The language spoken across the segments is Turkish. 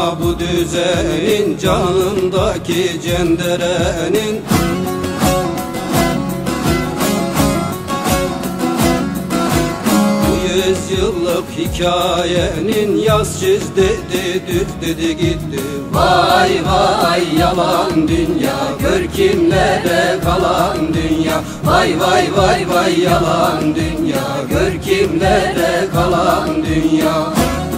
bana bu düzenin, canındaki cenderenin. Bu 100 yıllık hikayenin yaz çiz dedi, düt dedi gitti. Vay vay yalan dünya, gör kimlere kalan dünya. Vay vay vay vay yalan dünya, gör kimlere kalan dünya.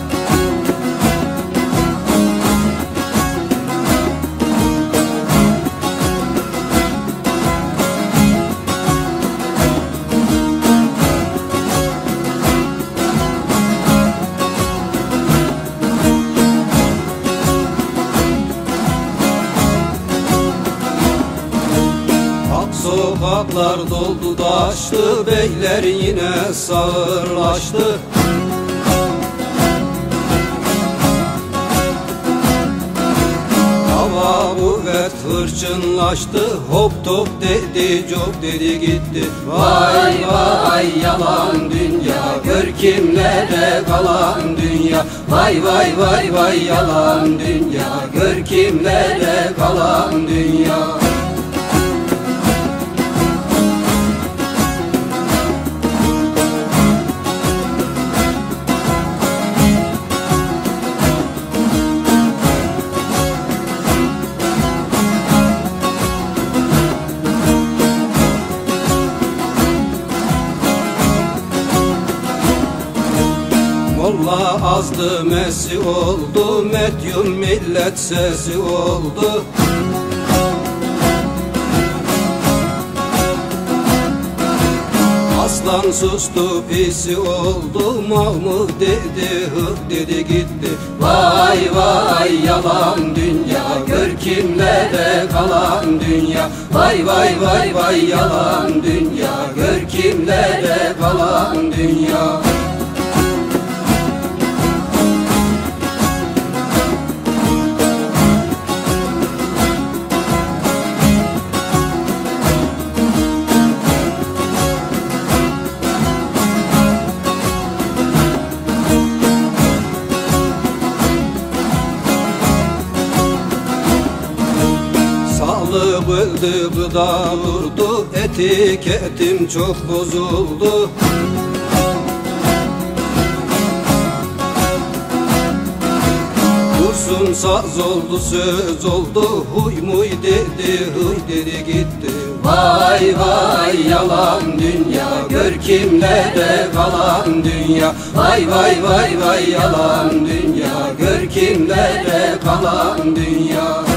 Sokaklar doldu taştı, beyler yine sağırlaştı. Hava kuvvet hırçınlaştı, hop top dedi, cop dedi gitti. Vay vay yalan dünya, gör kimlere kalan dünya. Vay vay vay vay yalan dünya, gör kimlere kalan dünya. Molla azdı mesi oldu, medyum millet sesi oldu. Aslan sustu pisi oldu, Mahmud dedi hık dedi gitti. Vay vay yalan dünya, gör kimlere kalan dünya. Vay vay vay vay yalan dünya, gör kimlere kalan dünya. Sağlık öldü, gıda vurdu, etiketim çok bozuldu. Dursun saz oldu, söz oldu, huy muy dedi, hıy dedi gitti. Vay vay yalan dünya, gör kimlere kalan dünya. Vay vay vay vay yalan dünya, gör kimlere kalan dünya.